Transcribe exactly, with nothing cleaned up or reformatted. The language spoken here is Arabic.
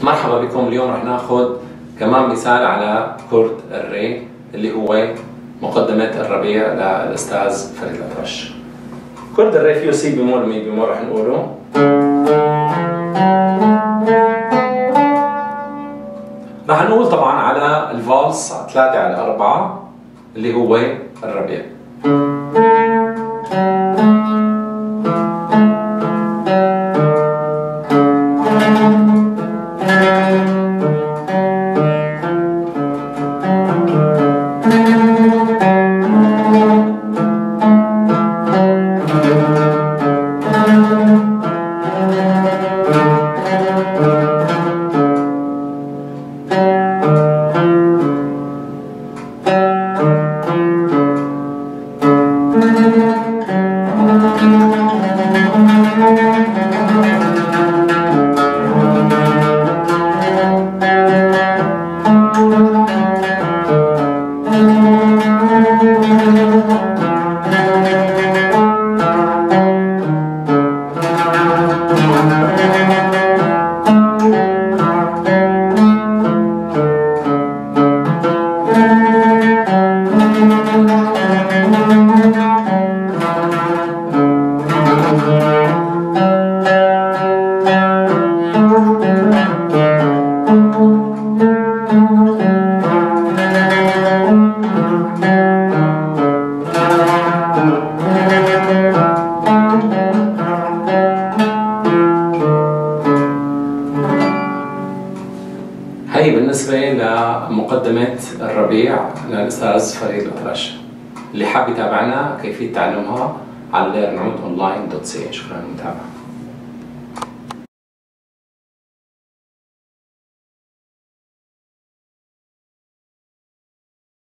مرحبا بكم. اليوم رح ناخذ كمان مثال على كورد الري اللي هو مقدمة الربيع للأستاذ فريد الأطرش. كورد الري فيه سي بيمول ومي بيمول رح نقوله. رح نقول طبعا على الفالس ثلاثة على أربعة اللي هو الربيع. هي بالنسبة لمقدمة الربيع للأستاذ فريد الأطرش. اللي حاب يتابعنا كيفية تعلمها على ليرنود أونلاين دوت سي. شكرا للمتابعة.